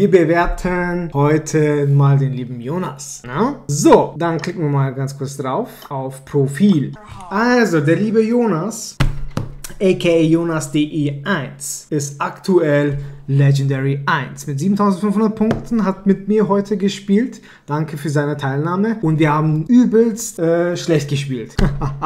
Wir bewerten heute mal den lieben Jonas. Na? So, dann klicken wir mal ganz kurz drauf auf Profil. Also, der liebe Jonas, aka Jonas.de1, ist aktuell Legendary 1 mit 7500 Punkten, hat mit mir heute gespielt. Danke für seine Teilnahme. Und wir haben übelst schlecht gespielt.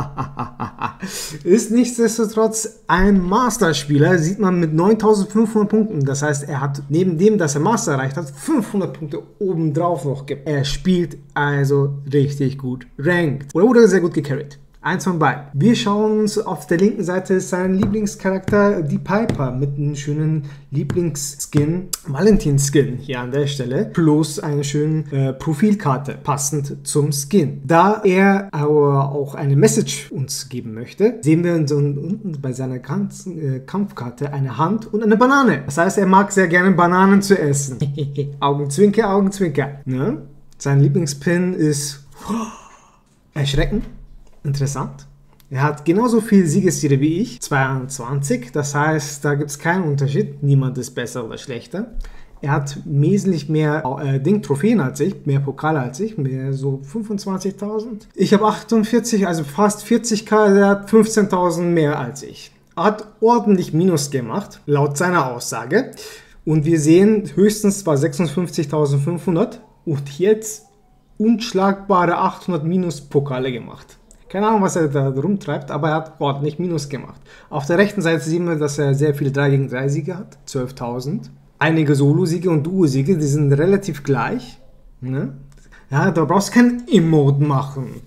Ist nichtsdestotrotz ein Master-Spieler, sieht man mit 9500 Punkten. Das heißt, er hat neben dem, dass er Master erreicht hat, 500 Punkte obendrauf noch gegeben. Er spielt also richtig gut ranked. Oder wurde sehr gut gecarried. Eins von beiden. Wir schauen uns auf der linken Seite seinen Lieblingscharakter, die Piper, mit einem schönen Lieblingsskin, Valentin-Skin hier an der Stelle, plus eine schöne Profilkarte, passend zum Skin. Da er aber auch eine Message uns geben möchte, sehen wir unten bei seiner ganzen Kampfkarte eine Hand und eine Banane. Das heißt, er mag sehr gerne Bananen zu essen. Augenzwinker, Augenzwinker. Ne? Sein Lieblingspin ist erschreckend. Interessant. Er hat genauso viel Siegessiege wie ich, 22. Das heißt, da gibt es keinen Unterschied. Niemand ist besser oder schlechter. Er hat wesentlich mehr Trophäen als ich, mehr Pokale als ich, mehr so 25.000. Ich habe 48, also fast 40.000, er hat 15.000 mehr als ich. Er hat ordentlich Minus gemacht, laut seiner Aussage. Und wir sehen, höchstens war 56.500 und jetzt unschlagbare 800 Minus Pokale gemacht. Keine Ahnung, was er da rumtreibt, aber er hat ordentlich Minus gemacht. Auf der rechten Seite sehen wir, dass er sehr viele 3 gegen 3 Siege hat, 12.000. Einige Solo-Siege und Duo-Siege, die sind relativ gleich. Ne? Ja, da brauchst du keinen Emote machen.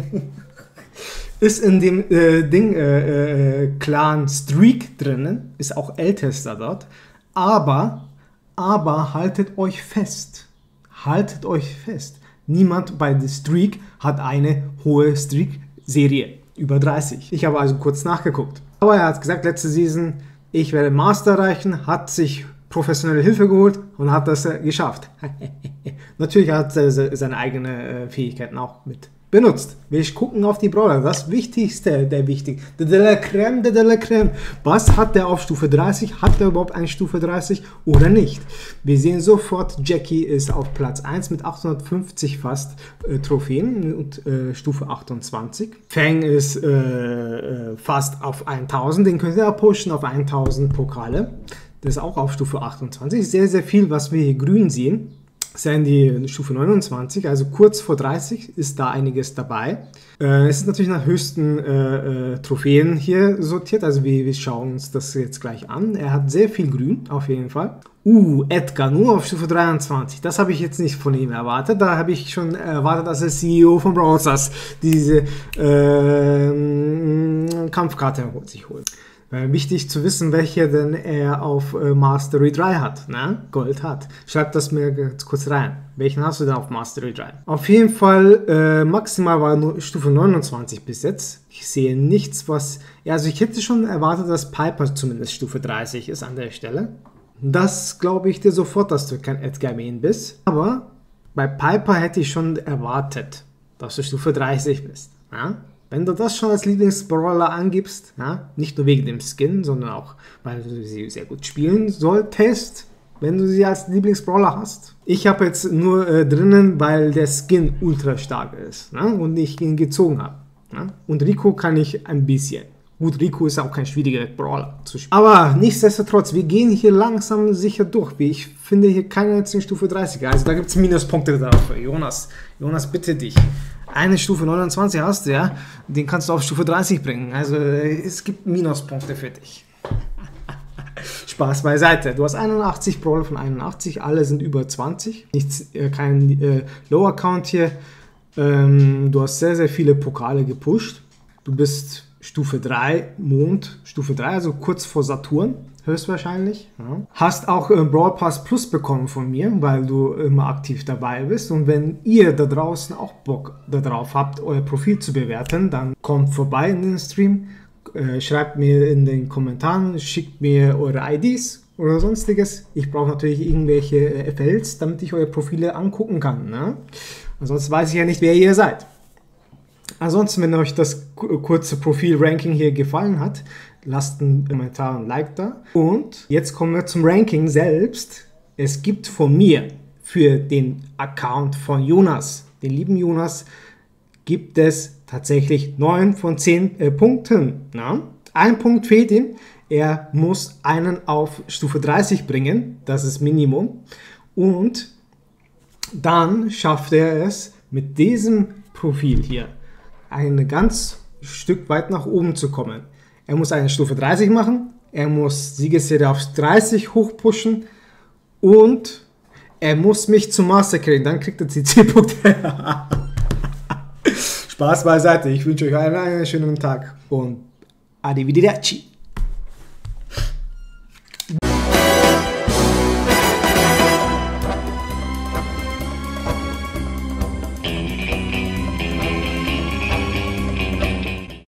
Ist in dem Clan Streak drinnen, ist auch ältester dort. Aber haltet euch fest. Haltet euch fest. Niemand bei der Streak hat eine hohe Streak-Serie über 30. Ich habe also kurz nachgeguckt. Aber er hat gesagt, letzte Season, ich werde Master erreichen, hat sich professionelle Hilfe geholt und hat das geschafft. Natürlich hat er seine eigenen Fähigkeiten auch mit benutzt. Wir gucken auf die Brawler. Das Wichtigste, der de la Creme. Was hat der auf Stufe 30? Hat er überhaupt eine Stufe 30 oder nicht? Wir sehen sofort, Jackie ist auf Platz 1 mit 850 fast Trophäen und Stufe 28. Fang ist fast auf 1000. Den könnt ihr pushen auf 1000 Pokale. Das ist auch auf Stufe 28. Sehr, sehr viel, was wir hier grün sehen. Sandy Stufe 29, also kurz vor 30 ist da einiges dabei. Es ist natürlich nach höchsten Trophäen hier sortiert, also wir schauen uns das jetzt gleich an. Er hat sehr viel Grün, auf jeden Fall. Edgar, nur auf Stufe 23. Das habe ich jetzt nicht von ihm erwartet. Da habe ich schon erwartet, dass er CEO von Brawl Stars diese Kampfkarte sich holt. Wichtig zu wissen, welche denn er auf Mastery 3 hat, ne? Gold hat. Schreibt das mir ganz kurz rein. Welchen hast du denn auf Mastery 3? Auf jeden Fall maximal war nur Stufe 29 bis jetzt. Ich sehe nichts, was... Ja, also ich hätte schon erwartet, dass Piper zumindest Stufe 30 ist an der Stelle. Das glaube ich dir sofort, dass du kein Edgar Main bist. Aber bei Piper hätte ich schon erwartet, dass du Stufe 30 bist. Ja? Wenn du das schon als Lieblingsbrawler angibst, ja, nicht nur wegen dem Skin, sondern auch, weil du sie sehr gut spielen solltest, wenn du sie als Lieblingsbrawler hast. Ich habe jetzt nur drinnen, weil der Skin ultra stark ist, ne, und ich ihn gezogen habe. Ne? Und Rico kann ich ein bisschen. Gut, Rico ist auch kein schwieriger Brawler zu spielen. Aber nichtsdestotrotz, wir gehen hier langsam sicher durch. Ich finde hier keine einzige Stufe 30er. Also da gibt es Minuspunkte drauf. Jonas, bitte dich. Eine Stufe 29 hast du, ja, den kannst du auf Stufe 30 bringen. Also es gibt Minuspunkte für dich. Spaß beiseite. Du hast 81 Brawler von 81, alle sind über 20. Kein Lower Count hier. Du hast sehr, sehr viele Pokale gepusht. Du bist Stufe 3, Mond, Stufe 3, also kurz vor Saturn. Höchstwahrscheinlich. Ja. Hast auch Brawl Pass Plus bekommen von mir, weil du immer aktiv dabei bist. Und wenn ihr da draußen auch Bock darauf habt, euer Profil zu bewerten, dann kommt vorbei in den Stream, schreibt mir in den Kommentaren, schickt mir eure IDs oder sonstiges. Ich brauche natürlich irgendwelche FLs, damit ich eure Profile angucken kann. Ne? Ansonsten weiß ich ja nicht, wer ihr seid. Ansonsten, wenn euch das kurze Profil-Ranking hier gefallen hat, lasst einen Kommentar und ein Like da. Und jetzt kommen wir zum Ranking selbst. es gibt von mir für den Account von Jonas, den lieben Jonas, gibt es tatsächlich 9 von 10 Punkten. Na? Ein Punkt fehlt ihm. Er muss einen auf Stufe 30 bringen. Das ist Minimum. Und dann schafft er es mit diesem Profil hier ein ganz Stück weit nach oben zu kommen. Er muss eine Stufe 30 machen. Er muss Siegesserie auf 30 hochpushen. Und er muss mich zum Master kriegen. Dann kriegt er die 10 Punkte. Spaß beiseite. Ich wünsche euch einen schönen Tag und arrivederci.